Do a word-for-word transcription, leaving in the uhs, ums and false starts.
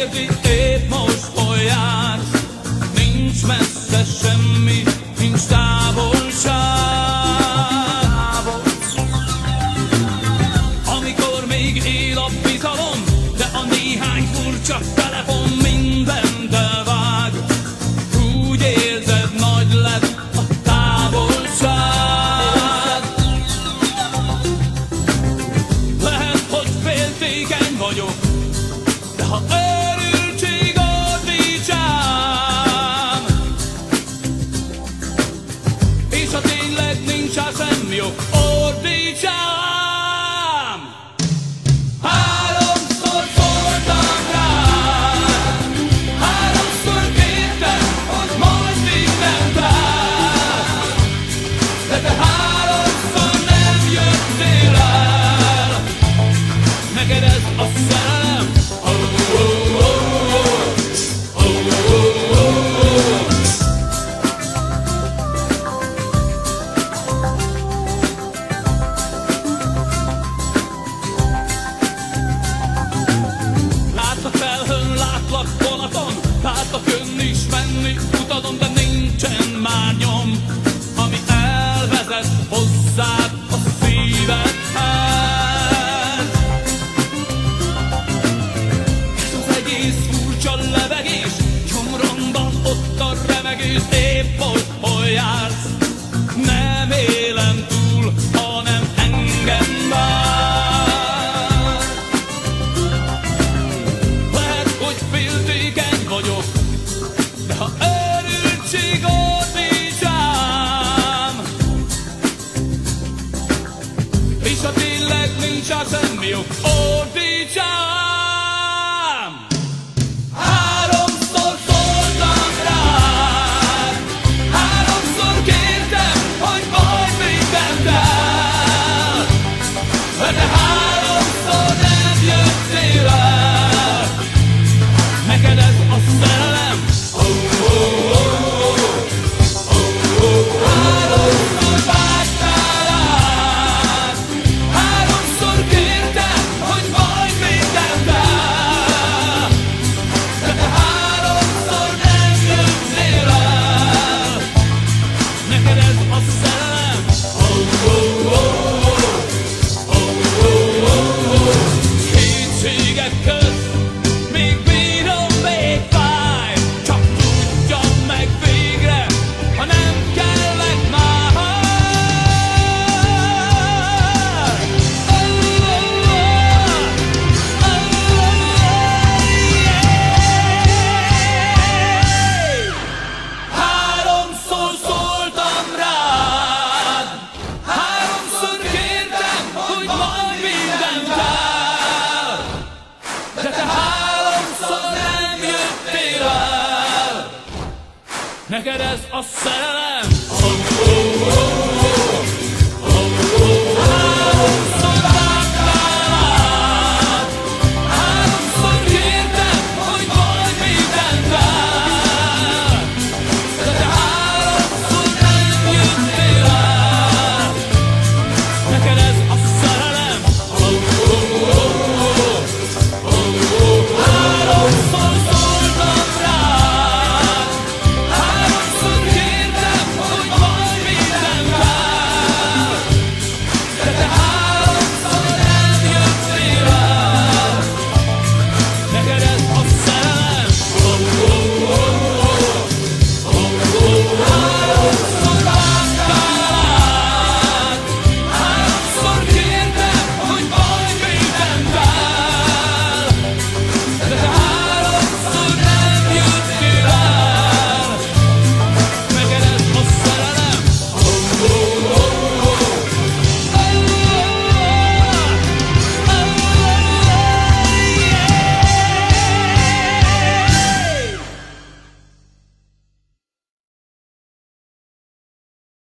kérdi, épp most hol jársz. Nincs messze semmi, nincs távolság. Amikor még él a bizalom, de a néhány furcsa telefon mindent elvág. Úgy érzed, nagy lett a távolság. Lehet, hogy féltékeny vagyok, de ha őrültség ordítsám, és ha tényleg nincs rá semmi ok, ordítsám. Háromszor szóltam rád, háromszor kértem, hogy majd mindent el, de te háromszor nem jöttél el. Neked ez a szerelem? Oh, oh, oh, oh, oh, oh, oh. Látlak felhőn, látlak vonaton, látlak jönni is menni utadon, de nincsen már nyom, ami elvezet hozzád a szívedhez. Ez az egész furcsa levegés, gyomromban ott a remegés, épp most hol jársz. Nem élem túl, hanem engem vár. Lehet, hogy féltékeny vagyok, de ha őrültség ordítsám, és ha tényleg nincs rá semmi ok, ordítsám. Háromszor szóltam rád, háromszor kértem, hogy majd mindent el, de te háromszor nem jöttél el. Neked ez a szerelem? Oh, oh, oh, oh, oh, oh. Háromszor vágytál rád, háromszor kértem, hogy majd mindent el, de te háromszor nem jöttél el. Neked ez a szerelem? Oh, oh, oh, oh, oh, oh, oh. Kétségek közt még bírom, még fáj, csak tudjam meg végre, ha nem kellek már. Oh, oh, oh, oh, háromszor szóltam rád, háromszor kértem, hogy majd mindent el, de te háromszor nem jöttél el. Neked ez a szerelem? Oh, oh, oh.